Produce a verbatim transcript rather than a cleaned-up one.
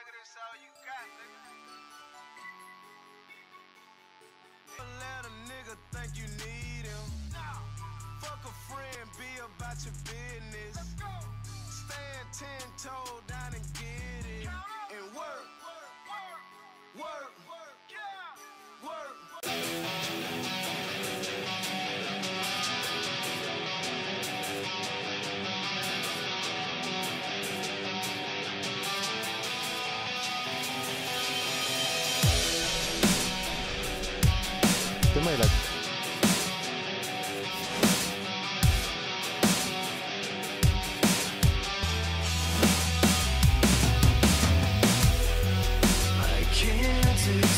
nigga, this all you got, nigga. Let a nigga think you need him. Fuck a friend, be about your business. Stand ten toes down and get it. And work, work, work. Tema y la... I can't